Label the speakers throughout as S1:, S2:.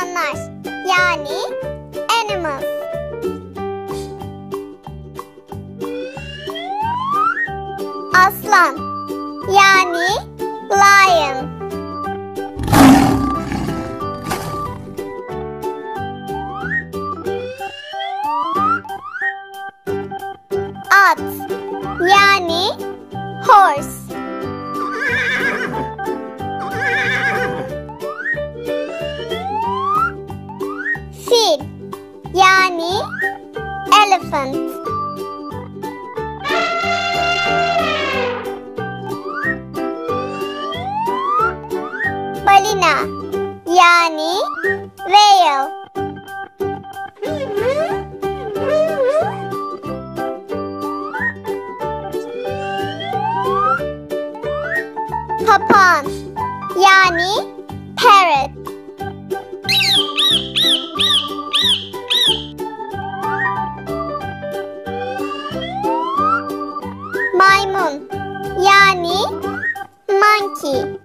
S1: Hayvanlar yani animals. Aslan yani lion. At yani horse. Fil yani elephant. Balina yani whale. Papağan yani parrot. Maymun yani monkey.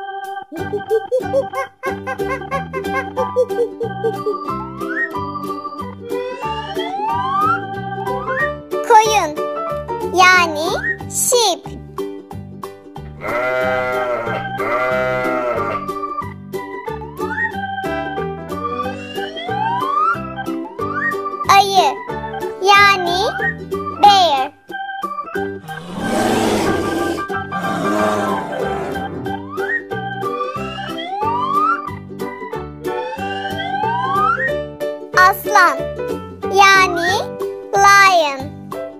S1: Koyun yani sheep. Ayı yani bear. Aslan yani lion.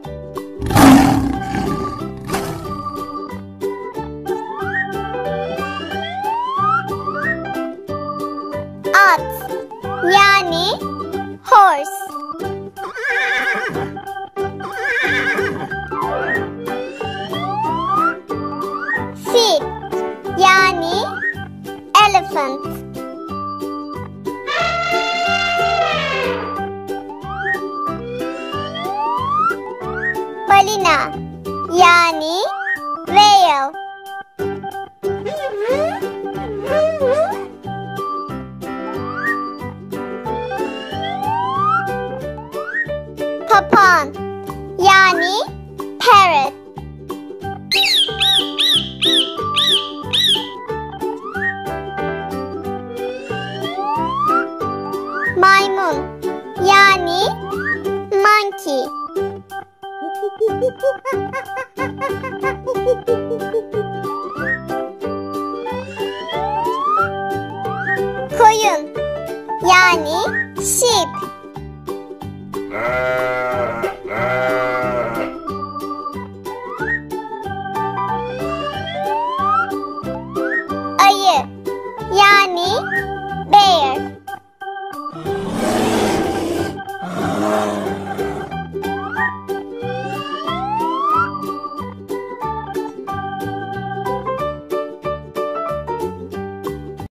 S1: At yani horse. Fil yani elephant. Balina yani whale. Papağan yani parrot. Maymun yani monkey. Koyun yani sheep. Ayı yani